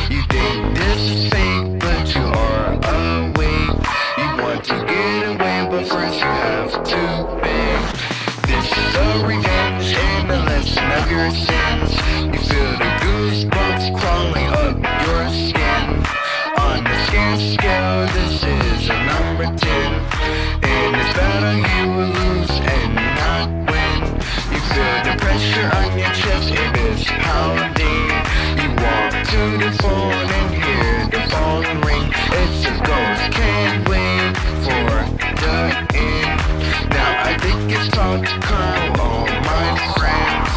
You think this is fake, but you are awake. You want to get away, but first you have to beg. This is a revenge and a lesson of your sins. You feel the goosebumps crawling up your skin. On the scan scale, this is a number 10. In this battle you will lose and not win. You feel the pressure on your chest, it is pounding. You walk to the phone and hear the phone ring. It's a ghost, can't wait for the end. Now I think it's time to call all my friends.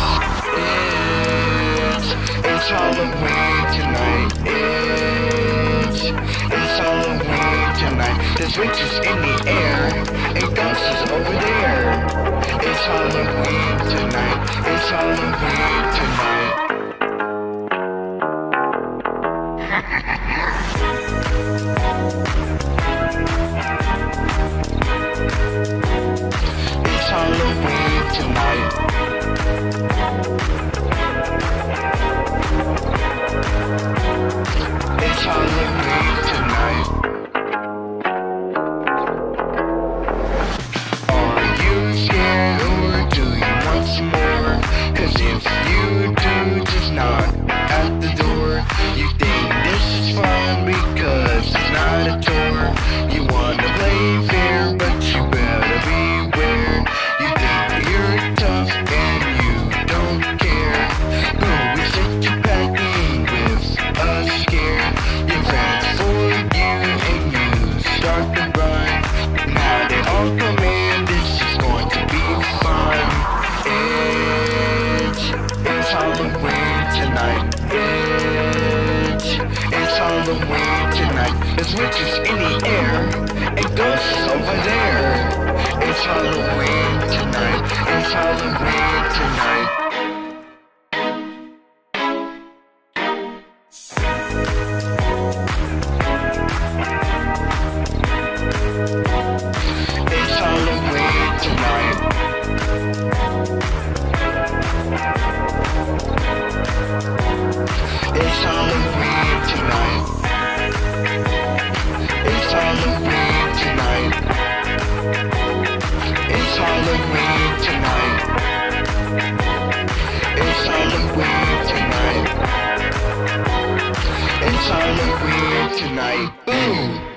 It's Halloween tonight. It's Halloween tonight. There's witches in the air and ghosts over there. It's Halloween tonight. It's Halloween tonight. It's Halloween tonight. It's Halloween tonight. Are you scared or do you want some more? 'Cause if you do, just knock at the door. You think this is fun because it's not a tour. You wanna play fair, but you better beware. You think you're tough and you don't care. But we set you packing with a scare. Your friends for you and you start to run. Now they all come in, this is going to be fun. It's Halloween tonight. It's Halloween tonight. There's witches in the air and ghosts over there. It's Halloween tonight. It's Halloween tonight. It's Halloween tonight. It's Halloween tonight. It's Halloween tonight. It's Halloween tonight. It's Halloween tonight. It's Halloween tonight. Boom!